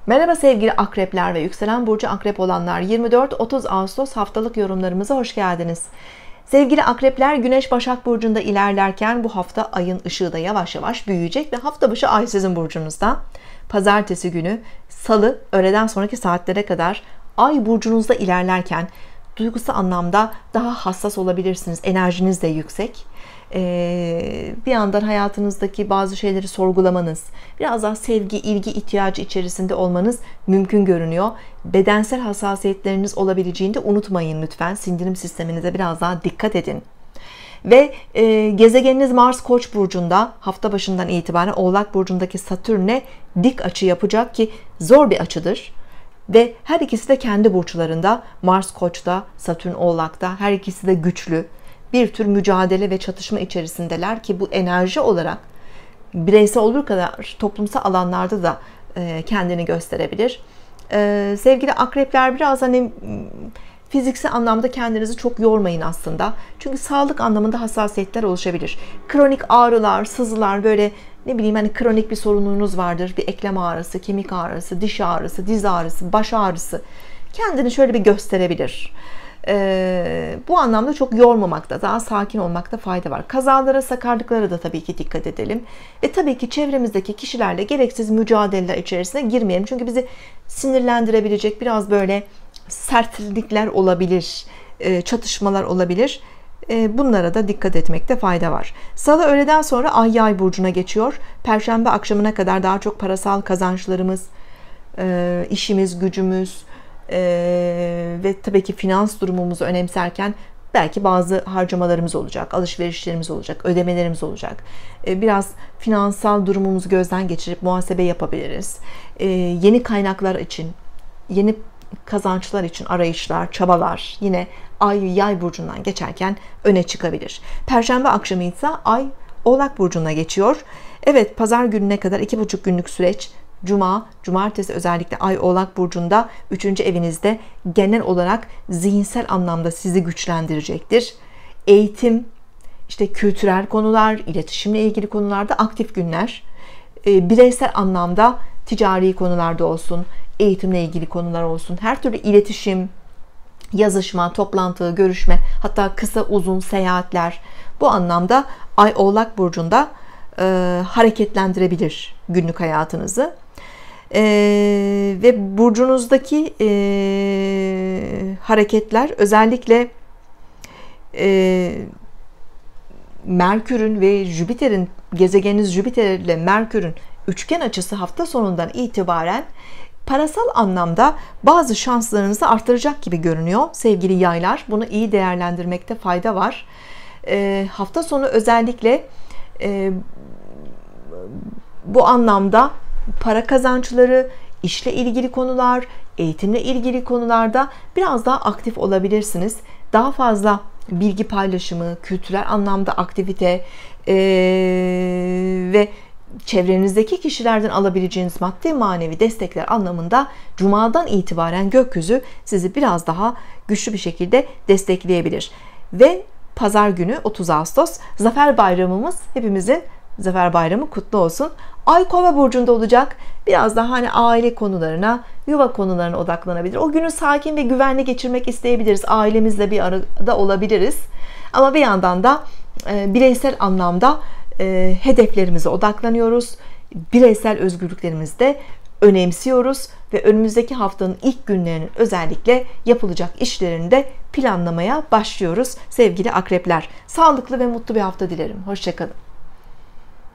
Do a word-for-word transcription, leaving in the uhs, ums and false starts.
Merhaba sevgili akrepler ve yükselen burcu akrep olanlar, yirmi dört otuz Ağustos haftalık yorumlarımıza hoş geldiniz. Sevgili akrepler, Güneş Başak Burcu'nda ilerlerken bu hafta ayın ışığı da yavaş yavaş büyüyecek ve hafta başı ay sizin burcunuzda. Pazartesi günü Salı öğleden sonraki saatlere kadar ay burcunuzda ilerlerken duygusal anlamda daha hassas olabilirsiniz. Enerjiniz de yüksek. Ee, bir yandan hayatınızdaki bazı şeyleri sorgulamanız, biraz daha sevgi, ilgi ihtiyacı içerisinde olmanız mümkün görünüyor. Bedensel hassasiyetleriniz olabileceğini de unutmayın lütfen. Sindirim sisteminize biraz daha dikkat edin. Ve e, gezegeniniz Mars Koç burcunda hafta başından itibaren Oğlak burcundaki Satürn'e dik açı yapacak ki zor bir açıdır. Ve her ikisi de kendi burçlarında, Mars Koç'ta, Satürn Oğlak'ta, her ikisi de güçlü. Bir tür mücadele ve çatışma içerisindeler ki bu enerji olarak bireysel olduğu kadar toplumsal alanlarda da kendini gösterebilir. Sevgili akrepler, biraz hani fiziksel anlamda kendinizi çok yormayın aslında. Çünkü sağlık anlamında hassasiyetler oluşabilir. Kronik ağrılar, sızılar, böyle ne bileyim hani kronik bir sorununuz vardır. Bir eklem ağrısı, kemik ağrısı, diş ağrısı, diz ağrısı, baş ağrısı kendini şöyle bir gösterebilir. Ee, bu anlamda çok yormamakta, daha sakin olmakta fayda var. Kazalara, sakarlıklara da tabii ki dikkat edelim. Ve tabii ki çevremizdeki kişilerle gereksiz mücadeleler içerisine girmeyelim. Çünkü bizi sinirlendirebilecek biraz böyle sertlikler olabilir, çatışmalar olabilir. Bunlara da dikkat etmekte fayda var. Salı öğleden sonra ay Yay burcuna geçiyor. Perşembe akşamına kadar daha çok parasal kazançlarımız, işimiz, gücümüz, Ee, ve tabii ki finans durumumuzu önemserken belki bazı harcamalarımız olacak, alışverişlerimiz olacak, ödemelerimiz olacak. Ee, biraz finansal durumumuzu gözden geçirip muhasebe yapabiliriz. Ee, yeni kaynaklar için, yeni kazançlar için arayışlar, çabalar yine ay Yay burcundan geçerken öne çıkabilir. Perşembe akşamı ise ay Oğlak burcuna geçiyor. Evet, pazar gününe kadar iki buçuk günlük süreç. Cuma, cumartesi özellikle ay Oğlak burcunda üçüncü evinizde genel olarak zihinsel anlamda sizi güçlendirecektir. Eğitim, işte kültürel konular, iletişimle ilgili konularda aktif günler. Bireysel anlamda ticari konularda olsun, eğitimle ilgili konular olsun, her türlü iletişim, yazışma, toplantı, görüşme, hatta kısa uzun seyahatler, bu anlamda ay Oğlak burcunda e, hareketlendirebilir günlük hayatınızı. Ee, ve burcunuzdaki e, hareketler özellikle e, Merkür'ün ve Jüpiter'in, gezegeniniz Jüpiter ile Merkür'ün üçgen açısı hafta sonundan itibaren parasal anlamda bazı şanslarınızı artıracak gibi görünüyor sevgili yaylar. Bunu iyi değerlendirmekte fayda var. E, hafta sonu özellikle e, bu anlamda para kazançları, işle ilgili konular, eğitimle ilgili konularda biraz daha aktif olabilirsiniz. Daha fazla bilgi paylaşımı, kültürel anlamda aktivite ee, ve çevrenizdeki kişilerden alabileceğiniz maddi manevi destekler anlamında Cuma'dan itibaren gökyüzü sizi biraz daha güçlü bir şekilde destekleyebilir. Ve pazar günü otuz Ağustos Zafer Bayramımız, hepimizin Zafer Bayramı kutlu olsun. Ay Kova burcunda olacak. Biraz daha hani aile konularına, yuva konularına odaklanabilir. O günü sakin ve güvenli geçirmek isteyebiliriz. Ailemizle bir arada olabiliriz. Ama bir yandan da e, bireysel anlamda e, hedeflerimize odaklanıyoruz. Bireysel özgürlüklerimizi de önemsiyoruz ve önümüzdeki haftanın ilk günlerinin özellikle yapılacak işlerini de planlamaya başlıyoruz sevgili akrepler. Sağlıklı ve mutlu bir hafta dilerim. Hoşça kalın.